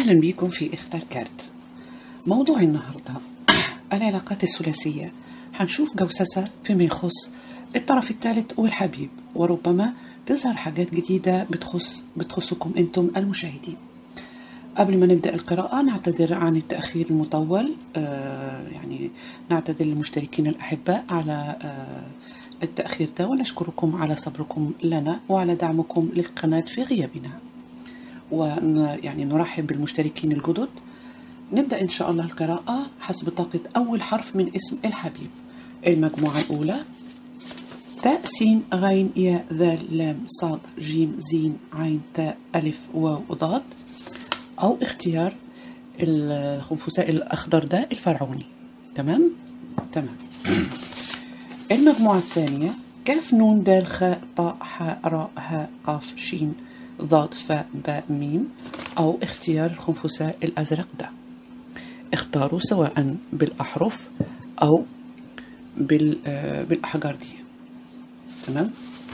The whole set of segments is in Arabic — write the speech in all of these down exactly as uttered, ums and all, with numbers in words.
أهلا بكم في اختار كارت. موضوع النهاردة العلاقات الثلاثية. حنشوف جوسسة فيما يخص الطرف الثالث والحبيب، وربما تظهر حاجات جديدة بتخص بتخصكم أنتم المشاهدين. قبل ما نبدأ القراءة نعتذر عن التأخير المطول، آه يعني نعتذر للمشتركين الأحباء على آه التأخير ده، ونشكركم على صبركم لنا وعلى دعمكم للقناة في غيابنا، ويعني نرحب بالمشتركين الجدد. نبدأ إن شاء الله القراءة حسب طاقة أول حرف من اسم الحبيب. المجموعة الأولى: تاء سين غين ياء ذال لام صاد جيم زين عين تاء ألف واو ضاد، أو اختيار الخنفساء الأخضر ده الفرعوني. تمام؟ تمام. المجموعة الثانية: كاف نون دال خاء طاء حاء راء هاء قاف شين ضاد فاء باء ميم، أو اختيار الخنفساء الأزرق ده. اختاروا سواء بالأحرف أو بالأحجار دي. تمام؟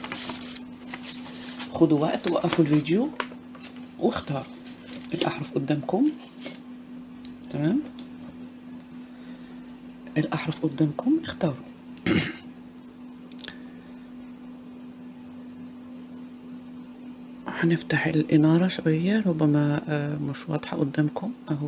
خدوا وقت، وقفوا الفيديو واختاروا الأحرف قدامكم. تمام؟ الأحرف قدامكم، اختاروا. هنفتح الإنارة شوية، ربما مش واضحة قدامكم أهو.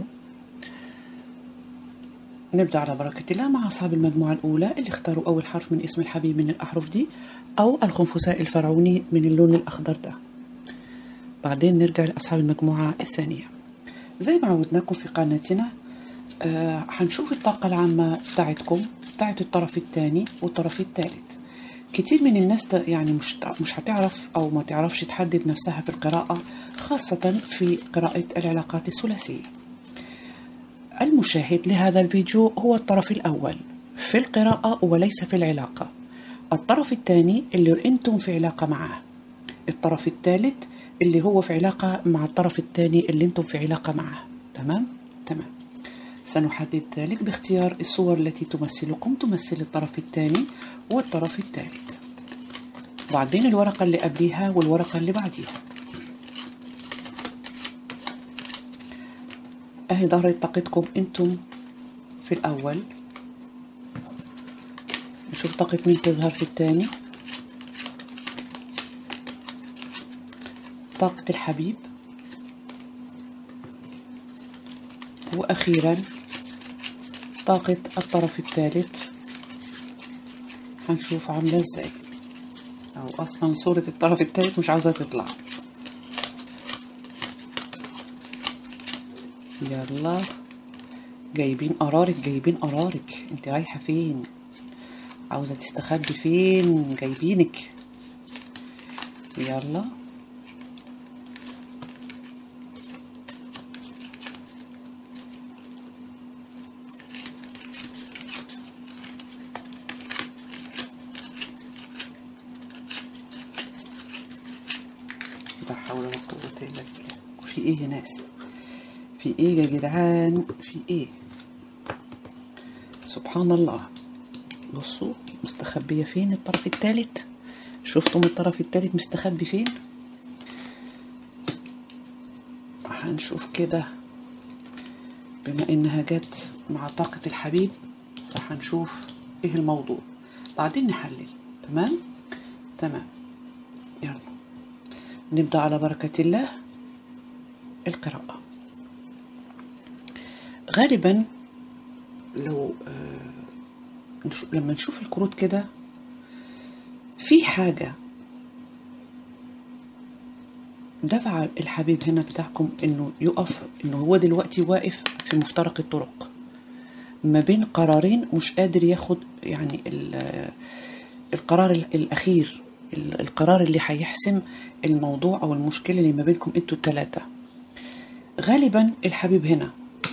نبدأ على بركة الله مع أصحاب المجموعة الأولى اللي اختاروا أول حرف من اسم الحبيب من الأحرف دي، أو الخنفساء الفرعوني من اللون الأخضر ده. بعدين نرجع لأصحاب المجموعة الثانية. زي ما عودناكم في قناتنا، آه هنشوف الطاقة العامة بتاعتكم، بتاعت الطرف الثاني والطرف الثالث. كتير من الناس يعني مش مش هتعرف أو ما تعرفش تحدد نفسها في القراءة، خاصة في قراءة العلاقات الثلاثية. المشاهد لهذا الفيديو هو الطرف الأول في القراءة وليس في العلاقة. الطرف الثاني اللي أنتم في علاقة معه. الطرف الثالث اللي هو في علاقة مع الطرف الثاني اللي أنتم في علاقة معه. تمام؟ تمام. سنحدد ذلك باختيار الصور التي تمثلكم، تمثل الطرف الثاني والطرف الثالث. بعدين الورقة اللي قبليها والورقة اللي بعديها. اهي ظهرت طاقتكم انتم في الاول. نشوف طاقة مين تظهر في الثاني. طاقة الحبيب. واخيرا طاقة الطرف الثالث. هنشوف عاملة ازاي، او اصلا صورة الطرف الثالث مش عاوزة تطلع. يلا، جايبين قرارك، جايبين قرارك. انت رايحة فين؟ عاوزة تستخبي فين؟ جايبينك. يلا، لا حول ولا قوة الا بالله. في ايه يا ناس؟ في ايه يا جدعان؟ في ايه؟ سبحان الله. بصوا مستخبية فين الطرف الثالث. شفتم الطرف الثالث مستخبي فين؟ هنشوف كده، بما انها جت مع طاقة الحبيب فهنشوف ايه الموضوع، بعدين نحلل. تمام؟ تمام. يلا نبدأ على بركة الله القراءة. غالبا لو آه لما نشوف الكروت كده في حاجة دفع الحبيب هنا بتاعكم انه يقف، انه هو دلوقتي واقف في مفترق الطرق ما بين قرارين، مش قادر ياخد يعني القرار الاخير، القرار اللي هيحسم الموضوع او المشكلة اللي ما بينكم انتوا الثلاثة. غالبا الحبيب هنا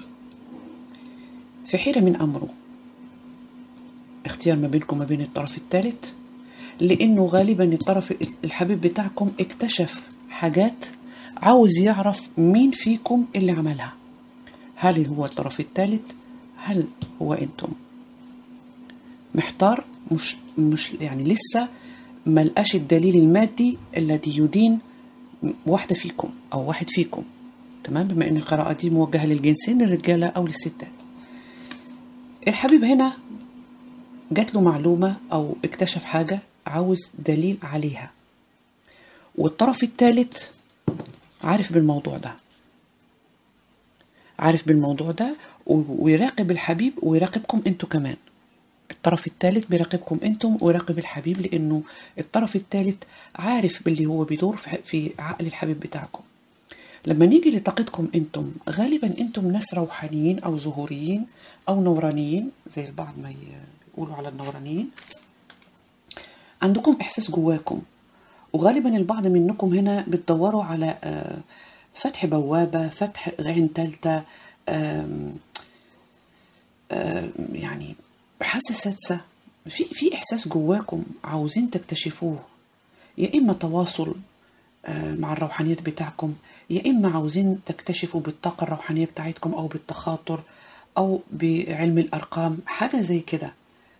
في حيرة من أمره، اختيار ما بينكم ما بين الطرف الثالث، لأنه غالبا الطرف الحبيب بتاعكم اكتشف حاجات، عاوز يعرف مين فيكم اللي عملها. هل هو الطرف الثالث؟ هل هو أنتم؟ محتار، مش مش يعني لسه ملقاش الدليل المادي الذي يدين واحدة فيكم أو واحد فيكم. تمام، بما ان القراءة دي موجهة للجنسين، للرجالة او للستات. الحبيب هنا جات له معلومة او اكتشف حاجة عاوز دليل عليها، والطرف الثالث عارف بالموضوع ده، عارف بالموضوع ده ويراقب الحبيب ويراقبكم انتوا كمان. الطرف الثالث بيراقبكم انتم ويراقب الحبيب، لانه الطرف الثالث عارف باللي هو بيدور في عقل الحبيب بتاعكم. لما نيجي لطاقتكم انتم، غالبا انتم ناس روحانيين او ظهوريين او نورانيين، زي البعض ما يقولوا على النورانيين. عندكم احساس جواكم، وغالبا البعض منكم هنا بتدوروا على فتح بوابة، فتح عين تالتة، يعني حاسة سادسة. في في احساس جواكم عاوزين تكتشفوه، يا اما تواصل مع الروحانيات بتاعكم، يا اما عاوزين تكتشفوا بالطاقة الروحانية بتاعتكم او بالتخاطر او بعلم الارقام، حاجة زي كده.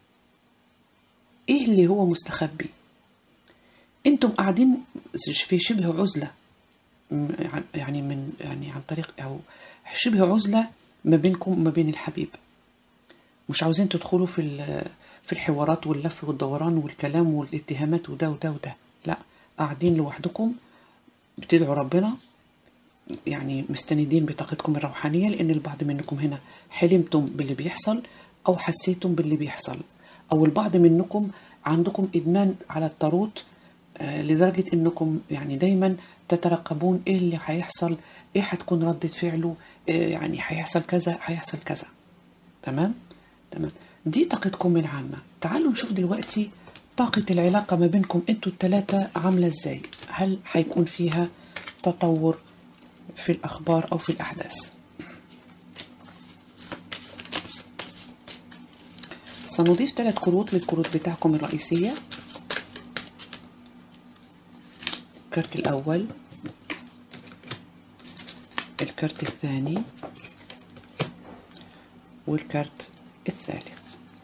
ايه اللي هو مستخبي؟ انتم قاعدين في شبه عزلة، يعني من يعني عن طريق او شبه عزلة ما بينكم وما بين الحبيب. مش عاوزين تدخلوا في في الحوارات واللف والدوران والكلام والاتهامات وده وده وده، لا، قاعدين لوحدكم بتدعوا ربنا، يعني مستندين بطاقتكم الروحانية، لأن البعض منكم هنا حلمتم باللي بيحصل أو حسيتم باللي بيحصل، أو البعض منكم عندكم إدمان على التاروت آه لدرجة إنكم يعني دايما تترقبون إيه اللي هيحصل، إيه هتكون ردة فعله، آه يعني هيحصل كذا هيحصل كذا. تمام تمام، دي طاقتكم العامة. تعالوا نشوف دلوقتي طاقة العلاقة ما بينكم انتوا الثلاثة عاملة ازاي. هل هيكون فيها تطور في الأخبار أو في الأحداث؟ سنضيف ثلاث كروت للكروت بتاعكم الرئيسية. الكارت الأول، الكارت الثاني، والكارت الثالث.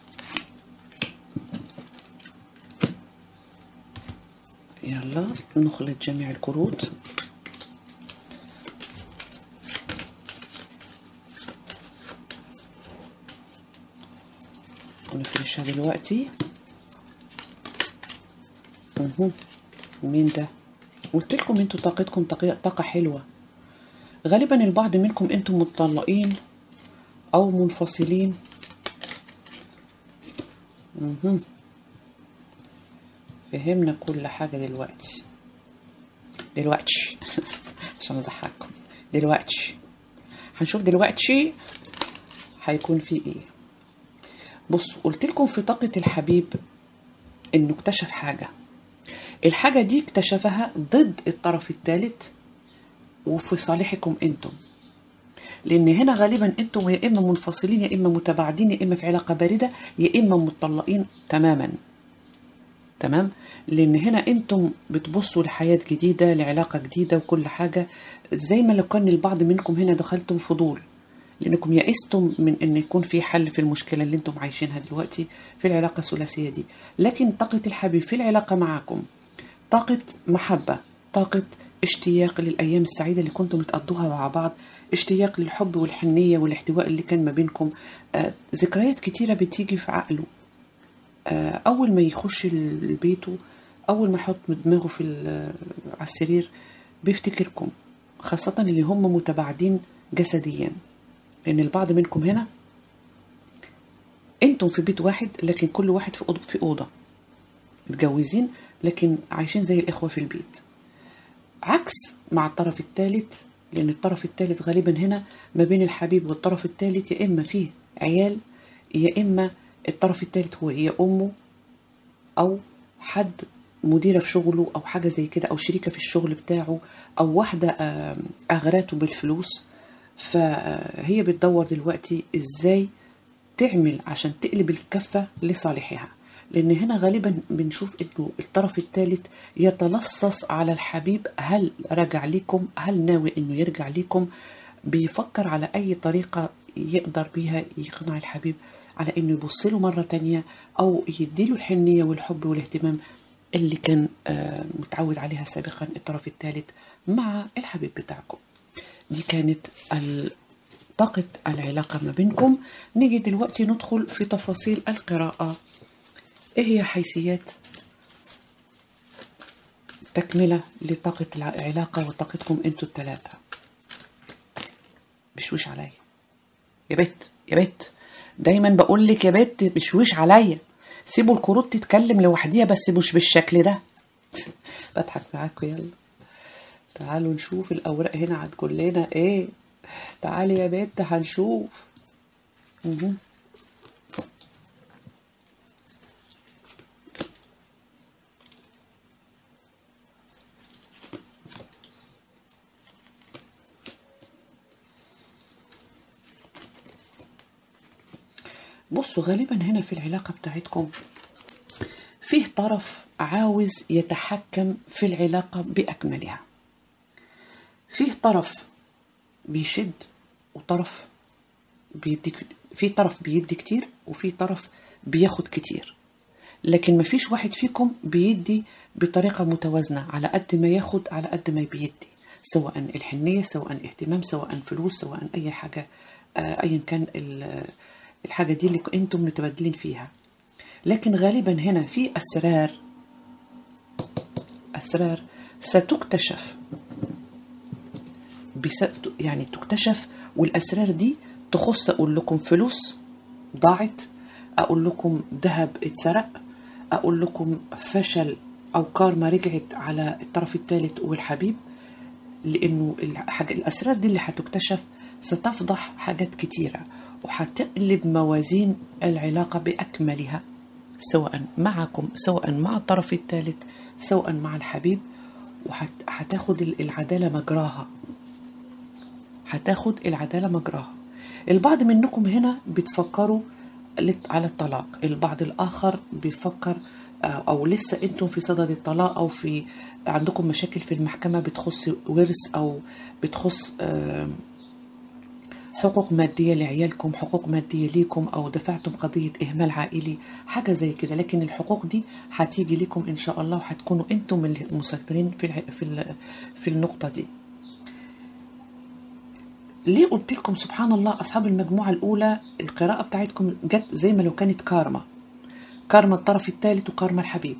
يلا نخلط جميع الكروت. ونفرشها دلوقتي. اهو، مين ده؟ قلت لكم انتوا طاقتكم طاقة حلوة. غالبا البعض منكم انتم متطلقين او منفصلين. اهو، فهمنا كل حاجة دلوقتي دلوقتي عشان اضحككم. دلوقتي هنشوف دلوقتي هيكون في ايه. بصوا، قلت لكم في طاقة الحبيب انه اكتشف حاجة. الحاجة دي اكتشفها ضد الطرف الثالث وفي صالحكم انتم، لان هنا غالبا انتم يا اما منفصلين يا اما متباعدين يا اما في علاقة باردة يا اما متطلقين تماما. تمام، لان هنا انتم بتبصوا لحياة جديدة، لعلاقة جديدة وكل حاجة، زي ما لو كان البعض منكم هنا دخلتم فضول، لانكم يئستم من ان يكون في حل في المشكلة اللي انتم عايشينها دلوقتي في العلاقة الثلاثية دي. لكن طاقة الحبيب في العلاقة معكم طاقة محبة، طاقة اشتياق للأيام السعيدة اللي كنتم تقضوها مع بعض، اشتياق للحب والحنية والاحتواء اللي كان ما بينكم. آه، ذكريات كتيرة بتيجي في عقله. آه، أول ما يخش البيت، أول ما يحط دماغه في على السرير بيفتكركم، خاصة اللي هم متباعدين جسديا. لأن البعض منكم هنا انتم في بيت واحد لكن كل واحد في أوضة في أوضة، متجوزين لكن عايشين زي الإخوة في البيت. عكس مع الطرف الثالث، لأن الطرف الثالث غالبا هنا ما بين الحبيب والطرف الثالث يا إما فيه عيال، يا إما الطرف الثالث هو هي أمه أو حد مديرة في شغله أو حاجة زي كده، أو شريكة في الشغل بتاعه، أو واحدة أغراته بالفلوس. فهي بتدور دلوقتي إزاي تعمل عشان تقلب الكفة لصالحها، لأن هنا غالبا بنشوف إنه الطرف الثالث يتلصص على الحبيب. هل رجع لكم؟ هل ناوي إنه يرجع لكم؟ بيفكر على أي طريقة يقدر بيها يقنع الحبيب على إنه يبص له مرة تانية، أو يديله الحنية والحب والاهتمام اللي كان متعود عليها سابقا الطرف الثالث مع الحبيب بتاعكم. دي كانت طاقة العلاقة ما بينكم. نيجي دلوقتي ندخل في تفاصيل القراءة. ايه هي حيثيات تكملة لطاقة العلاقة وطاقتكم انتوا الثلاثة؟ بشويش عليا يا بت يا بت، دايما بقول لك يا بت بشويش عليا. سيبوا الكروت تتكلم لوحديها بس مش بالشكل ده. بضحك معاكم. يلا تعالوا نشوف الاوراق هنا هتقول لنا ايه. تعالي يا بت هنشوف. مه. بصوا، غالبا هنا في العلاقة بتاعتكم فيه طرف عاوز يتحكم في العلاقة بأكملها. فيه طرف بيشد وطرف بيدي، في طرف بيدي كتير وفي طرف بياخد كتير، لكن مفيش واحد فيكم بيدي بطريقة متوازنة، على قد ما ياخد على قد ما بيدي، سواء الحنية سواء اهتمام سواء فلوس سواء أي حاجة، آه أيا كان الحاجة دي اللي انتم متبادلين فيها. لكن غالبا هنا في أسرار أسرار ستكتشف، يعني تكتشف، والأسرار دي تخص أقول لكم فلوس ضاعت، أقول لكم ذهب اتسرق، أقول لكم فشل أو كارما رجعت على الطرف الثالث والحبيب. لأنه الحاجة الأسرار دي اللي هتكتشف ستفضح حاجات كتيرة وهتقلب موازين العلاقة بأكملها، سواء معكم سواء مع الطرف الثالث سواء مع الحبيب، وهتاخد العدالة مجراها. هتاخد العدالة مجراها. البعض منكم هنا بتفكروا على الطلاق، البعض الآخر بيفكر أو لسه أنتم في صدد الطلاق، أو في عندكم مشاكل في المحكمة بتخص ورث أو بتخص حقوق مادية لعيالكم، حقوق مادية ليكم، أو دفعتم قضية إهمال عائلي، حاجة زي كده. لكن الحقوق دي هتيجي لكم إن شاء الله، وهتكونوا أنتم المسيطرين في في في النقطة دي. ليه قلت لكم سبحان الله أصحاب المجموعة الأولى القراءة بتاعتكم جت زي ما لو كانت كارما، كارما الطرف الثالث وكارما الحبيب،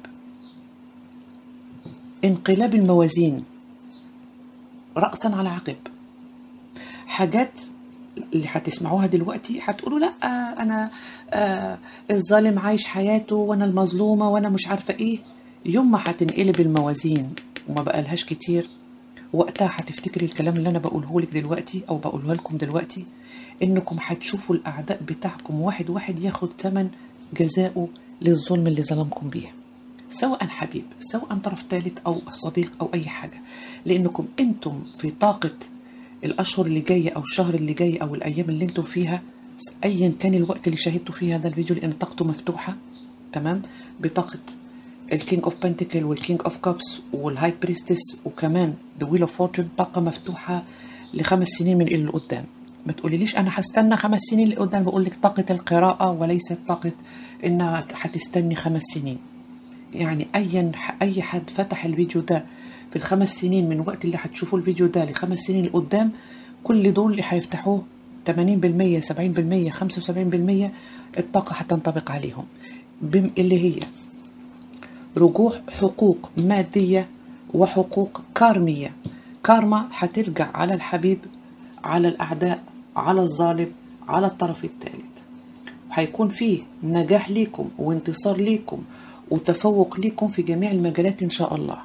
انقلاب الموازين رأسا على عقب. حاجات اللي هتسمعوها دلوقتي هتقولوا لا أنا آه الظالم عايش حياته وأنا المظلومة وأنا مش عارفة إيه. يوم ما هتنقلب الموازين وما بقالهاش كتير، وقتها هتفتكري الكلام اللي أنا بقوله لك دلوقتي أو بقوله لكم دلوقتي، إنكم هتشوفوا الأعداء بتاعكم واحد واحد ياخد ثمن جزاؤه للظلم اللي ظلمكم بيه، سواء حبيب سواء طرف ثالث أو صديق أو أي حاجة. لأنكم أنتم في طاقة الأشهر اللي جاية أو الشهر اللي جاي أو الأيام اللي أنتم فيها، أيا كان الوقت اللي شاهدتوا فيه هذا الفيديو، لأن طاقته مفتوحة تمام، بطاقة الكينج اوف بنتيكل والكينج اوف كابس والهاي بريستس وكمان ذا ويل اوف فورتون، طاقة مفتوحة لخمس سنين من اللي قدام. ما تقوليليش أنا هستنى خمس سنين اللي قدام، بقول لك طاقة القراءة وليست طاقة إنها هتستني خمس سنين. يعني أي أي حد فتح الفيديو ده في الخمس سنين من وقت اللي هتشوفوا الفيديو ده لخمس سنين لقدام، كل دول اللي هيفتحوه ثمانين بالمية سبعين بالمية خمسة وسبعين بالمية الطاقة هتنطبق عليهم، اللي هي رجوع حقوق مادية وحقوق كارمية. كارما هترجع على الحبيب، على الأعداء، على الظالم، على الطرف الثالث، وهيكون فيه نجاح ليكم وانتصار ليكم وتفوق ليكم في جميع المجالات إن شاء الله.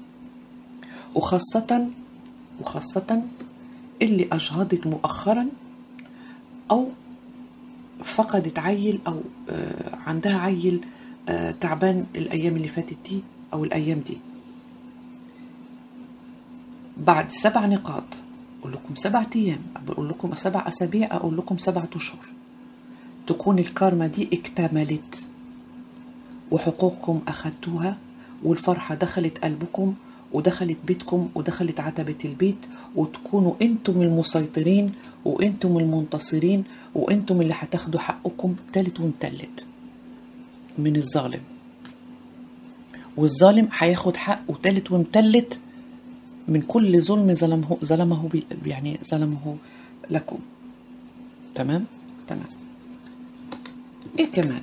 وخاصة وخاصة اللي أجهضت مؤخرا أو فقدت عيل أو آه عندها عيل آه تعبان الأيام اللي فاتت دي أو الأيام دي، بعد سبع نقاط أقول لكم سبعة أيام، أقول لكم سبع أسابيع، أقول لكم سبعة أشهر، تكون الكارما دي اكتملت وحقوقكم أخذتوها، والفرحة دخلت قلبكم ودخلت بيتكم ودخلت عتبة البيت، وتكونوا انتم المسيطرين وانتم المنتصرين وانتم اللي هتاخدوا حقكم تالت ومتلت من الظالم، والظالم هياخد حقه تالت ومتلت من كل ظلم ظلمه ظلمه بي يعني ظلمه لكم. تمام تمام. ايه كمان؟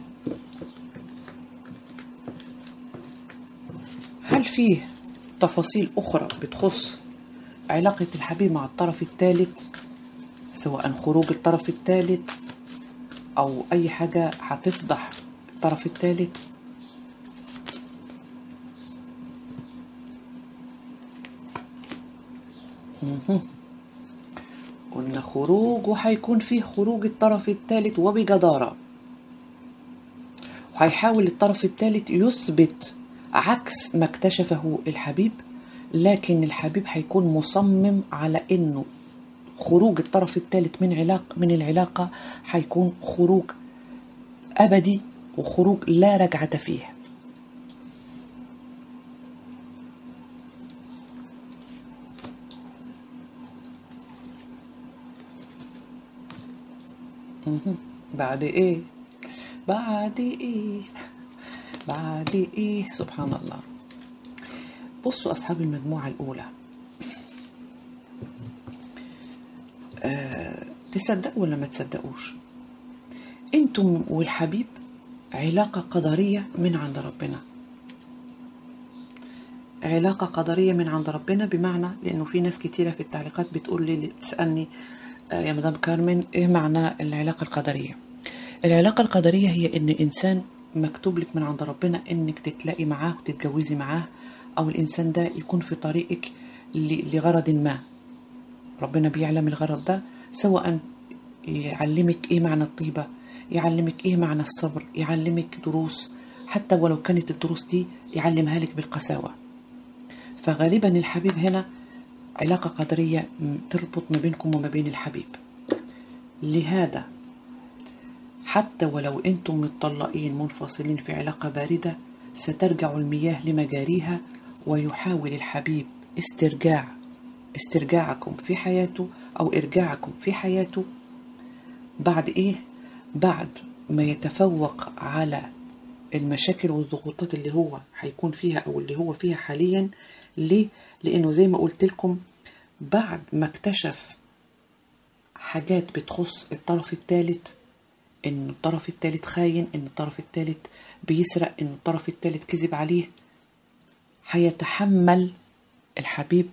هل فيه تفاصيل اخرى بتخص علاقة الحبيب مع الطرف الثالث، سواء خروج الطرف الثالث او اي حاجة هتفضح الطرف الثالث؟ قلنا خروج، وهيكون فيه خروج الطرف الثالث وبجدارة، وهيحاول الطرف الثالث يثبت عكس ما اكتشفه الحبيب، لكن الحبيب هيكون مصمم على انه خروج الطرف الثالث من علاقة من العلاقة هيكون خروج أبدي وخروج لا رجعة فيه. بعد ايه؟ بعد ايه؟ بعد ايه؟ سبحان الله. بصوا أصحاب المجموعة الأولى، أه تصدقوا ولا ما تصدقوش، انتم والحبيب علاقة قدرية من عند ربنا. علاقة قدرية من عند ربنا بمعنى، لأنه في ناس كتيرة في التعليقات بتقول لي بتسألني آه يا مدام كارمن إيه معنى العلاقة القدرية؟ العلاقة القدرية هي إن الإنسان مكتوب لك من عند ربنا إنك تتلاقي معاه وتتجوزي معاه، أو الإنسان ده يكون في طريقك لغرض ما. ربنا بيعلم الغرض ده، سواء يعلمك إيه معنى الطيبة، يعلمك إيه معنى الصبر، يعلمك دروس، حتى ولو كانت الدروس دي يعلمها لك بالقساوة. فغالبا الحبيب هنا علاقة قدرية تربط ما بينكم وما بين الحبيب. لهذا حتى ولو انتم متطلقين منفصلين في علاقة باردة، سترجع المياه لمجاريها، ويحاول الحبيب استرجاع استرجاعكم في حياته أو إرجاعكم في حياته. بعد إيه؟ بعد ما يتفوق على المشاكل والضغوطات اللي هو هيكون فيها أو اللي هو فيها حاليا. ليه؟ لأنه زي ما قلت لكم، بعد ما اكتشف حاجات بتخص الطرف الثالث، إن الطرف الثالث خاين، إن الطرف الثالث بيسرق، إن الطرف الثالث كذب عليه، هيتحمل الحبيب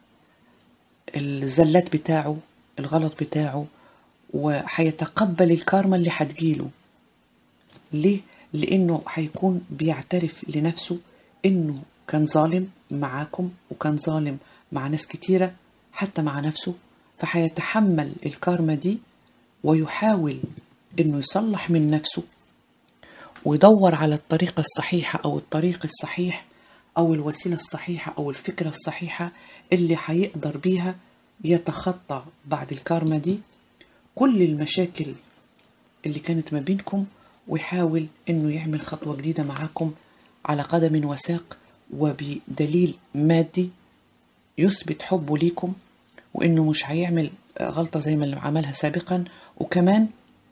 الزلات بتاعه، الغلط بتاعه، وهيتقبل الكارما اللي هتجيله. ليه؟ لأنه هيكون بيعترف لنفسه إنه كان ظالم معاكم، وكان ظالم مع ناس كتيرة، حتى مع نفسه. فهيتحمل الكارما دي ويحاول إنه يصلح من نفسه، ويدور على الطريقة الصحيحة أو الطريق الصحيح أو الوسيلة الصحيحة أو الفكرة الصحيحة اللي هيقدر بيها يتخطى بعد الكارما دي كل المشاكل اللي كانت ما بينكم، ويحاول إنه يعمل خطوة جديدة معاكم على قدم وساق وبدليل مادي يثبت حبه ليكم، وإنه مش هيعمل غلطة زي ما اللي عملها سابقا. وكمان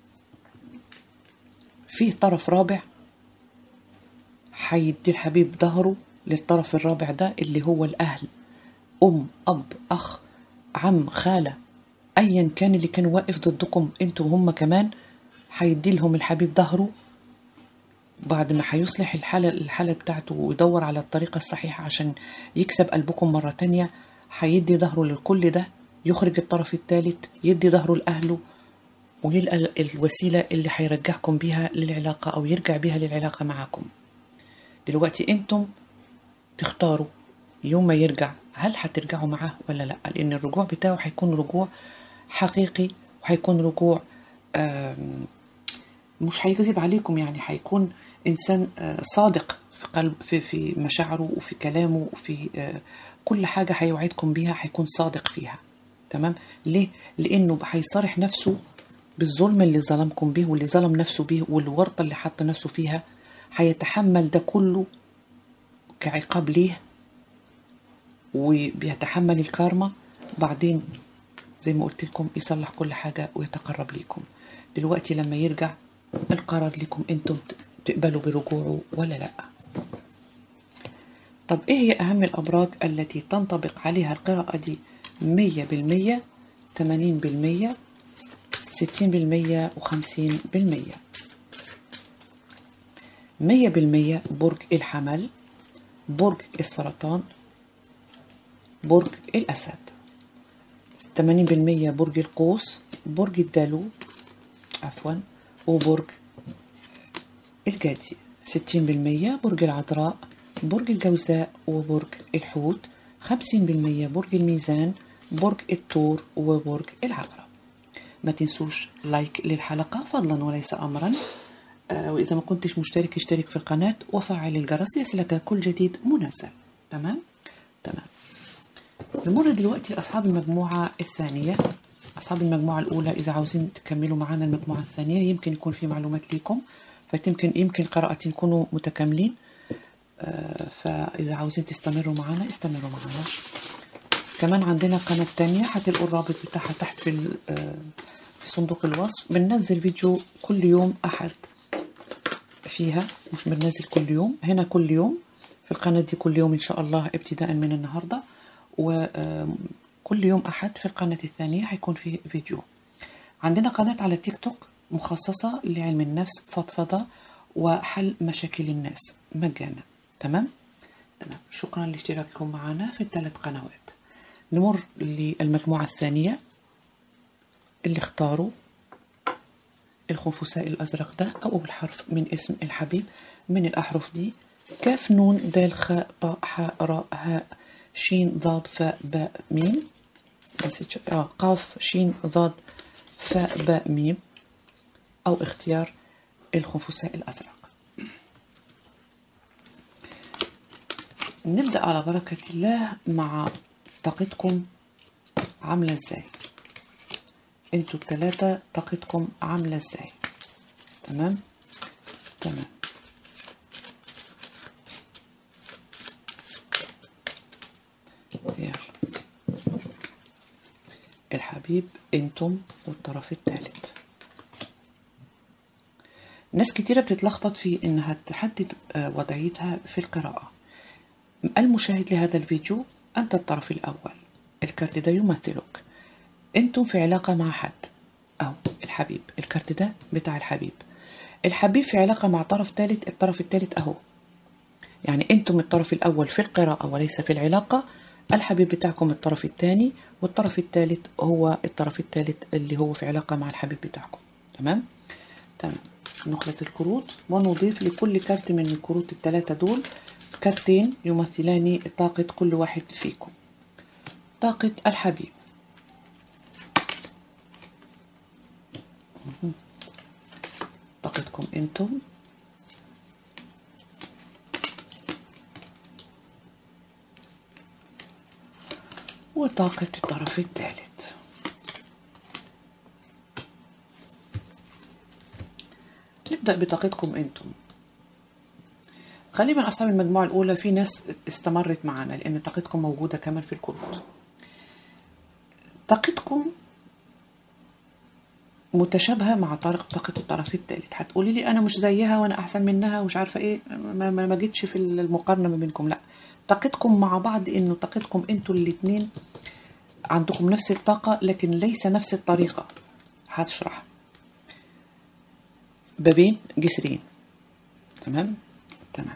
فيه طرف رابع هيدي الحبيب ظهره للطرف الرابع ده، اللي هو الأهل، أم، أب، أخ، عم، خالة، أيا كان اللي كان واقف ضدكم انتوا وهم كمان، هيدي لهم الحبيب ظهره بعد ما هيصلح الحالة الحالة بتاعته ويدور على الطريقة الصحيحة عشان يكسب قلبكم مرة تانية. هيدي ظهره للكل ده، يخرج الطرف الثالث، يدي ظهره لأهله، ويلقى الوسيلة اللي هيرجعكم بيها للعلاقة أو يرجع بيها للعلاقة معاكم. دلوقتي انتم تختاروا يوم ما يرجع، هل هترجعوا معاه ولا لا؟ لأن الرجوع بتاعه هيكون رجوع حقيقي، وهيكون رجوع مش هيكذب عليكم، يعني هيكون إنسان صادق في قلب في في مشاعره وفي كلامه وفي كل حاجة هيوعدكم بيها، هيكون صادق فيها. تمام؟ ليه؟ لأنه هيصارح نفسه بالظلم اللي ظلمكم به واللي ظلم نفسه به والورطة اللي حط نفسه فيها، هيتحمل ده كله كعقاب ليه، وبيتحمل الكارما. بعدين زي ما قلت لكم يصلح كل حاجة ويتقرب ليكم. دلوقتي لما يرجع القرار لكم انتم تقبلوا برجوعه ولا لا. طب إيه هي أهم الأبراج التي تنطبق عليها القراءة دي؟ مية بالمية، تمانين بالمية، ستين بالمية، وخمسين بالمية. مية بالمية برج الحمل، برج السرطان، برج الأسد. تمانين بالمية برج القوس، برج الدلو عفوا، وبرج الجدي. ستين بالمية برج العذراء، برج الجوزاء، وبرج الحوت. خمسين بالمية برج الميزان، برج الثور، وبرج العقرب. ما تنسوش لايك للحلقة فضلا وليس أمرا، آه وإذا ما كنتش مشترك اشترك في القناة وفعل الجرس يصلك كل جديد مناسب. تمام تمام. نمر دلوقتي لأصحاب المجموعة الثانية. أصحاب المجموعة الأولى إذا عاوزين تكملوا معنا المجموعة الثانية يمكن يكون في معلومات ليكم، فيمكن يمكن قراءتين يكونوا متكاملين، آه فإذا عاوزين تستمروا معنا استمروا معنا. كمان عندنا قناة تانية هتلقوا الرابط بتاعها تحت في, آه في صندوق الوصف. بننزل فيديو كل يوم أحد فيها، مش بننزل كل يوم، هنا كل يوم في القناة دي كل يوم إن شاء الله ابتداء من النهاردة، وكل يوم أحد في القناة الثانية هيكون في فيديو. عندنا قناة على تيك توك مخصصة لعلم النفس، فضفضة وحل مشاكل الناس مجانا. تمام تمام. شكرا لاشتراككم معنا في الثلاث قنوات. نمر للمجموعة الثانية اللي اختاروا الخنفساء الأزرق ده أو أول حرف من اسم الحبيب من الأحرف دي: كاف، نون، دال، خاء، طاء، حاء، راء، هاء، شين، ضاد، فاء، باء، ميم. آه قاف، شين، ضاد، فاء، باء، ميم، أو اختيار الخنفساء الأزرق. نبدأ على بركة الله مع طاقتكم عاملة ازاي. انتوا التلاتة طاقتكم عاملة ازاي؟ تمام تمام. يلا الحبيب انتم والطرف الثالث. ناس كتيرة بتتلخبط في انها تحدد وضعيتها في القراءة. المشاهد لهذا الفيديو انت الطرف الاول، الكارت ده يمثلك، انتم في علاقة مع حد او الحبيب، الكارت ده بتاع الحبيب. الحبيب في علاقة مع طرف ثالث، الطرف الثالث اهو، يعني انتم الطرف الاول في القراءة وليس في العلاقة. الحبيب بتاعكم الطرف الثاني، والطرف الثالث هو الطرف الثالث اللي هو في علاقة مع الحبيب بتاعكم. تمام تمام. نخلط الكروت ونضيف لكل كارت من الكروت الثلاثة دول كارتين يمثلان طاقة كل واحد فيكم. طاقة الحبيب: طاقتكم انتم، وطاقة الطرف الثالث. نبدأ بطاقتكم انتم. غالبا أصحاب المجموعة الأولى في ناس استمرت معنا لأن طاقتكم موجودة كمان في الكروت. طاقتكم متشابهة مع طاقة الطرف الثالث. هتقولي لي أنا مش زيها وأنا أحسن منها ومش عارفة إيه، ما, ما جيتش في المقارنة ما بينكم. لا، طاقتكم مع بعض، إنه طاقتكم أنتوا الاتنين عندكم نفس الطاقة لكن ليس نفس الطريقة. هتشرح بابين جسرين. تمام تمام.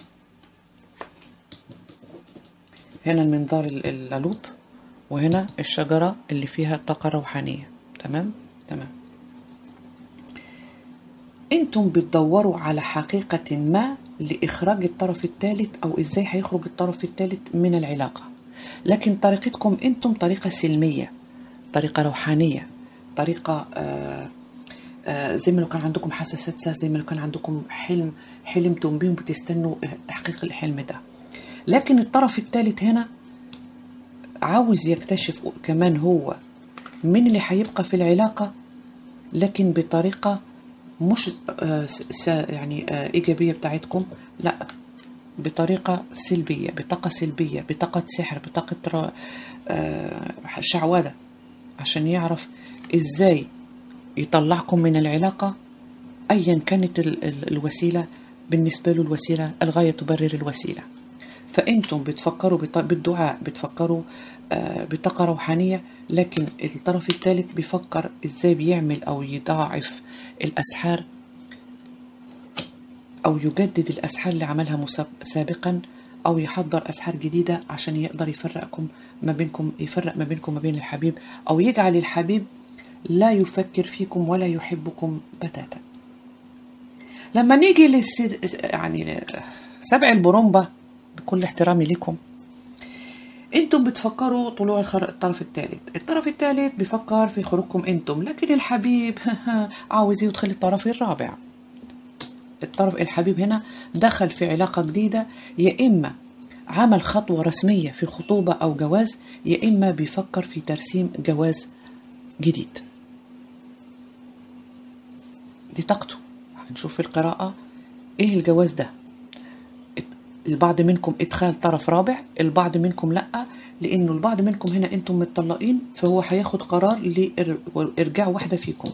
هنا المنظار اللالوب، وهنا الشجرة اللي فيها طاقة روحانية. تمام تمام. انتم بتدوروا على حقيقة ما لإخراج الطرف الثالث أو إزاي هيخرج الطرف الثالث من العلاقة، لكن طريقتكم انتم طريقة سلمية، طريقة روحانية، طريقة آه آه زي ما لو كان عندكم حساسات، زي ما لو كان عندكم حلم حلمتم بيهم بتستنوا تحقيق الحلم ده. لكن الطرف الثالث هنا عاوز يكتشف كمان هو من اللي هيبقى في العلاقة، لكن بطريقة مش آه يعني آه إيجابية بتاعتكم، لا، بطريقة سلبية، بطاقة سلبية، بطاقة سحر، بطاقة آه شعوذة، عشان يعرف إزاي يطلعكم من العلاقة أيا كانت ال ال الوسيلة. بالنسبة له الوسيلة، الغاية تبرر الوسيلة. فأنتم بتفكروا بالدعاء، بتفكروا بطاقة روحانية، لكن الطرف الثالث بيفكر إزاي بيعمل أو يضاعف الأسحار أو يجدد الأسحار اللي عملها سابقا، أو يحضر أسحار جديدة عشان يقدر يفرقكم ما بينكم، يفرق ما بينكم ما بين الحبيب، أو يجعل الحبيب لا يفكر فيكم ولا يحبكم بتاتا. لما نيجي للسد... يعني سبع البرومبا، بكل احترامي لكم، انتم بتفكروا طلوع الطرف الثالث، الطرف الثالث بيفكر في خروجكم انتم، لكن الحبيب عاوز يدخل الطرف الرابع. الطرف الحبيب هنا دخل في علاقة جديدة، يا إما عمل خطوة رسمية في خطوبة أو جواز، يا إما بيفكر في ترسيم جواز جديد. دي طاقته. هنشوف في القراءة إيه الجواز ده. البعض منكم إدخال طرف رابع، البعض منكم لأ، لأنه البعض منكم هنا أنتم متطلقين، فهو هياخد قرار لإرجاع واحدة فيكم.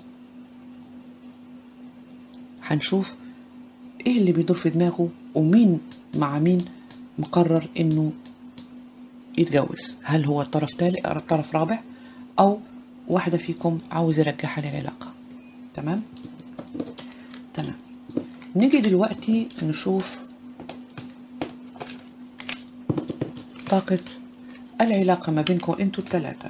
هنشوف إيه اللي بيدور في دماغه، ومين مع مين مقرر إنه يتجوز. هل هو طرف تالت أو طرف رابع، أو واحدة فيكم عاوز يرجعها للعلاقة. تمام تمام. نيجي دلوقتي نشوف طاقة العلاقة ما بينكم انتوا الثلاثة.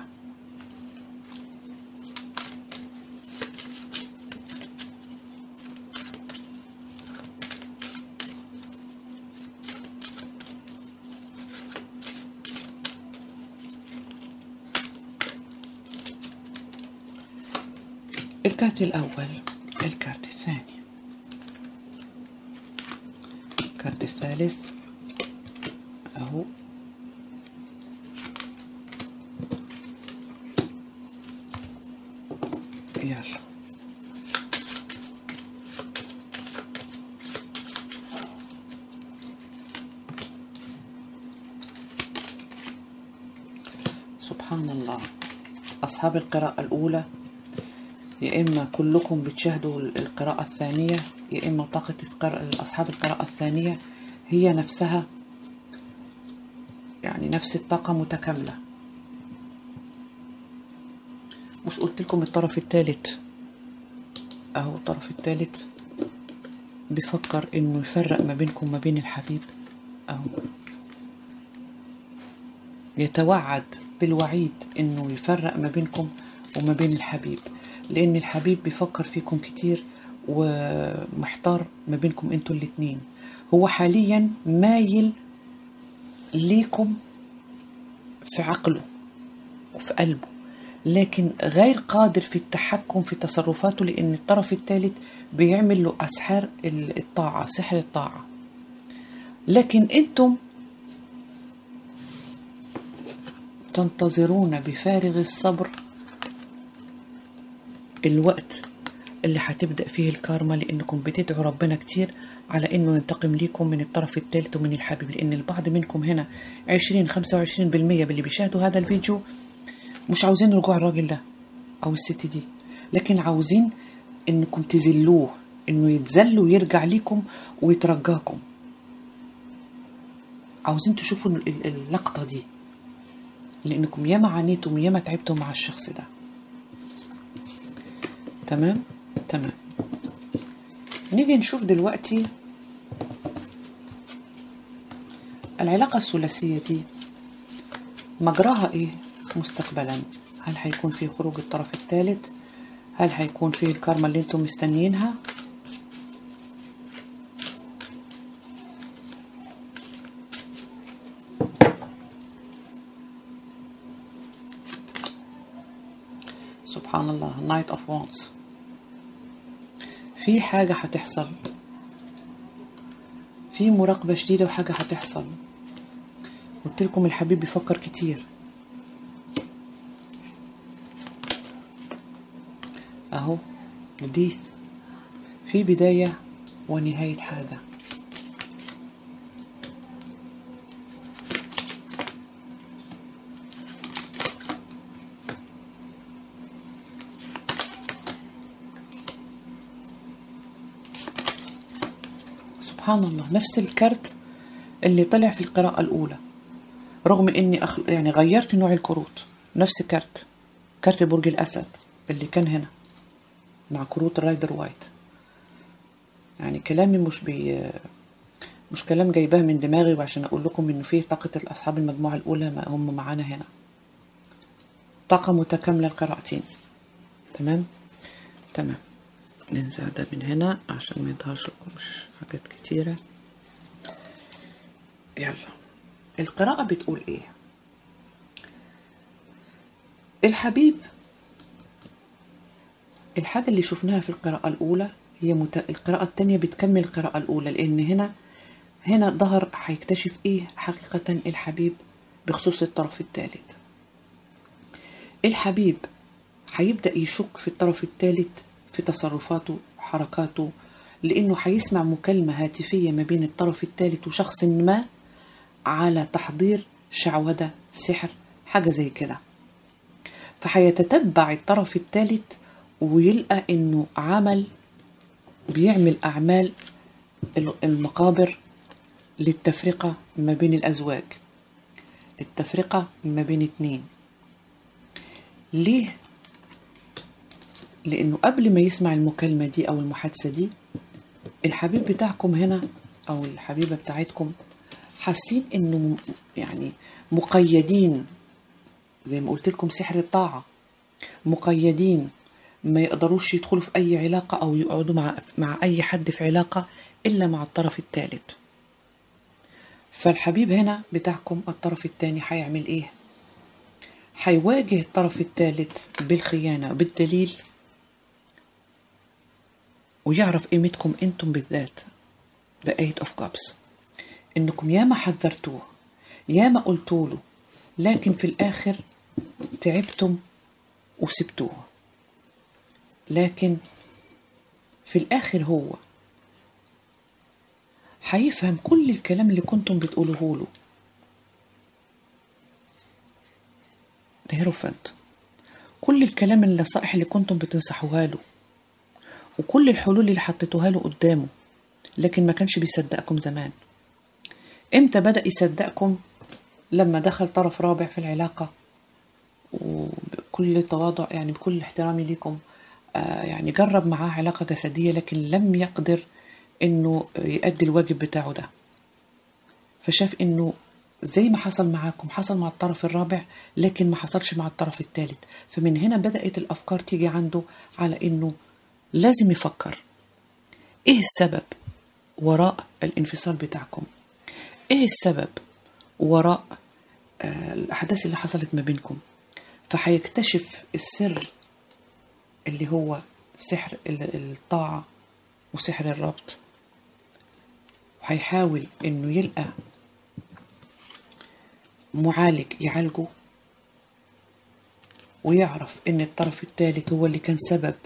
الكارت الأول، الكارت الثاني، الكارت الثالث أهو، يلا سبحان الله. أصحاب القراءة الأولى، يا إما كلكم بتشاهدوا القراءة الثانية، يا إما طاقة أصحاب القراءة الثانية هي نفسها، يعني نفس الطاقة متكاملة. مش قلت لكم الطرف الثالث أهو، الطرف الثالث بيفكر إنه يفرق ما بينكم ما بين الحبيب أهو، يتوعد بالوعيد إنه يفرق ما بينكم وما بين الحبيب، لأن الحبيب بيفكر فيكم كتير ومحتار ما بينكم انتوا الاتنين. هو حاليا مايل ليكم في عقله وفي قلبه، لكن غير قادر في التحكم في تصرفاته، لأن الطرف الثالث بيعمل له أسحار الطاعة، سحر الطاعة. لكن انتم تنتظرون بفارغ الصبر الوقت اللي هتبدأ فيه الكارما، لأنكم بتدعوا ربنا كتير على إنه ينتقم ليكم من الطرف الثالث ومن الحبيب. لأن البعض منكم هنا عشرين خمسة وعشرين بالمية باللي بيشاهدوا هذا الفيديو مش عاوزين رجوع الراجل ده أو الست دي، لكن عاوزين إنكم تذلوه، إنه يتذل ويرجع ليكم ويترجاكم. عاوزين تشوفوا اللقطة دي، لأنكم ياما عانيتم وياما تعبتم مع الشخص ده. تمام تمام. نيجي نشوف دلوقتي العلاقة الثلاثية دي مجراها ايه مستقبلا. هل هيكون في خروج الطرف الثالث؟ هل هيكون في الكارما اللي انتم مستنيينها؟ سبحان الله. Knight of Wands. في حاجة هتحصل، في مراقبة شديدة وحاجة هتحصل. قلت لكم الحبيب بيفكر كتير اهو. دي في بداية ونهاية حاجة. سبحان الله. نفس الكارت اللي طلع في القراءة الأولى، رغم إني أخ... يعني غيرت نوع الكروت، نفس كارت كارت برج الأسد اللي كان هنا مع كروت الرايدر وايت. يعني كلامي مش بي مش كلام جايباه من دماغي، وعشان أقول لكم إنه فيه طاقة الأصحاب المجموعة الأولى ما هم معانا هنا، طاقة متكاملة القراءتين. تمام تمام. ننزع ده من هنا عشان ما يظهرش لكمش حاجات كتيرة. يلا، القراءة بتقول ايه؟ الحبيب، الحاجة اللي شفناها في القراءة الأولى هي مت... القراءة التانية بتكمل القراءة الأولى، لأن هنا هنا ظهر هيكتشف ايه حقيقة الحبيب بخصوص الطرف الثالث. الحبيب هيبدأ يشك في الطرف الثالث في تصرفاته حركاته، لأنه هيسمع مكالمة هاتفية ما بين الطرف الثالث وشخص ما على تحضير شعوذة سحر حاجة زي كده. فهيتتبع الطرف الثالث ويلقى إنه عمل بيعمل أعمال المقابر للتفرقة ما بين الأزواج، التفرقة ما بين اتنين. ليه؟ لأنه قبل ما يسمع المكالمة دي أو المحادثة دي، الحبيب بتاعكم هنا أو الحبيبة بتاعتكم حاسين إنه يعني مقيدين، زي ما قلت لكم سحر الطاعة، مقيدين ما يقدروش يدخلوا في أي علاقة أو يقعدوا مع مع أي حد في علاقة إلا مع الطرف الثالث. فالحبيب هنا بتاعكم الطرف الثاني هيعمل إيه؟ هيواجه الطرف الثالث بالخيانة بالدليل، ويعرف قيمتكم انتم بالذات. The Eight of Cups، انكم ياما حذرتوه ياما قلتوله، لكن في الاخر تعبتم وسبتوه. لكن في الاخر هو هيفهم كل الكلام اللي كنتم بتقولوه له. ده هيروفنت كل الكلام النصائح اللي كنتم بتنصحوها له وكل الحلول اللي حطيتوها له قدامه، لكن ما كانش بيصدقكم زمان. امتى بدأ يصدقكم؟ لما دخل طرف رابع في العلاقة، وبكل تواضع يعني بكل احترامي لكم آه يعني جرب معاه علاقة جسدية، لكن لم يقدر انه يؤدي الواجب بتاعه ده. فشاف انه زي ما حصل معاكم حصل مع الطرف الرابع، لكن ما حصلش مع الطرف الثالث. فمن هنا بدأت الأفكار تيجي عنده على انه لازم يفكر ايه السبب وراء الانفصال بتاعكم، ايه السبب وراء آه الأحداث اللي حصلت ما بينكم. فهيكتشف السر اللي هو سحر الطاعة وسحر الربط، وهيحاول انه يلقى معالج يعالجه، ويعرف ان الطرف الثالث هو اللي كان سبب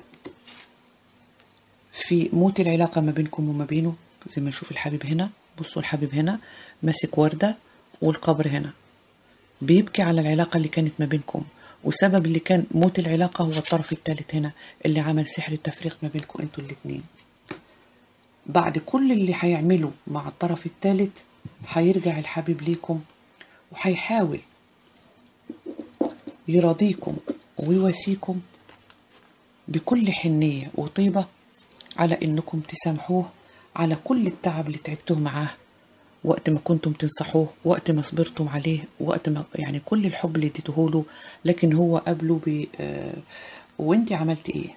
في موت العلاقة ما بينكم وما بينه. زي ما نشوف الحبيب هنا، بصوا الحبيب هنا ماسك وردة، والقبر هنا بيبكي على العلاقة اللي كانت ما بينكم، وسبب اللي كان موت العلاقة هو الطرف الثالث هنا اللي عمل سحر التفريق ما بينكم انتوا الاتنين. بعد كل اللي هيعمله مع الطرف الثالث هيرجع الحبيب ليكم، وهيحاول يراضيكم ويواسيكم بكل حنية وطيبة على انكم تسامحوه على كل التعب اللي تعبتوه معاه، وقت ما كنتم تنصحوه، وقت ما صبرتم عليه، وقت ما يعني كل الحب اللي اديتوه له. لكن هو قبله ب آه وانت عملت ايه؟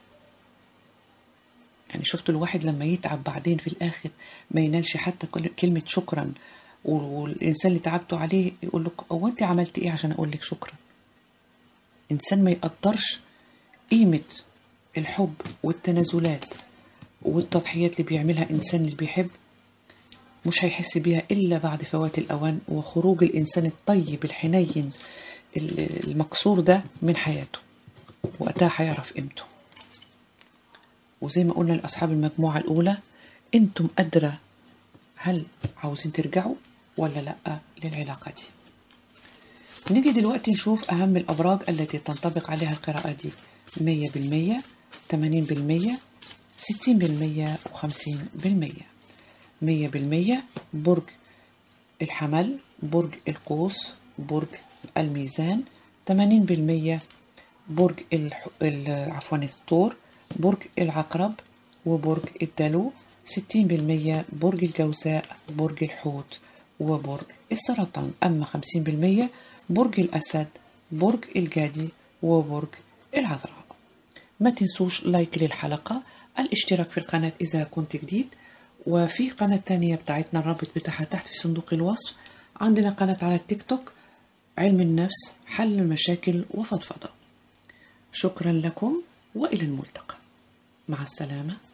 يعني شفتوا الواحد لما يتعب بعدين في الاخر ما ينالش حتى كلمة شكرا، والانسان اللي تعبته عليه يقول لك هو انت عملت ايه عشان اقول لك شكرا؟ انسان ما يقدرش قيمة الحب والتنازلات والتضحيات اللي بيعملها انسان اللي بيحب، مش هيحس بيها إلا بعد فوات الأوان وخروج الإنسان الطيب الحنين المكسور ده من حياته، وقتها هيعرف قيمته. وزي ما قلنا لأصحاب المجموعة الأولى، أنتم أدرى هل عاوزين ترجعوا ولا لأ للعلاقة دي. نيجي دلوقتي نشوف أهم الأبراج التي تنطبق عليها القراءة دي، مية بالمية، تمانين بالمية، ستين بالمية، وخمسين بالمية. مية بالمية برج الحمل، برج القوس، برج الميزان، ثمانين بالمية برج الح... ال- عفوا الثور، برج العقرب وبرج الدلو، ستين بالمية برج الجوزاء، برج الحوت وبرج السرطان. أما خمسين بالمية برج الأسد، برج الجدي وبرج العذراء. ما تنسوش لايك للحلقة، الاشتراك في القناة إذا كنت جديد، وفي قناة تانية بتاعتنا الرابط بتاعها تحت في صندوق الوصف. عندنا قناة على التيك توك، علم النفس، حل المشاكل وفضفضة. شكرا لكم وإلى الملتقى، مع السلامة.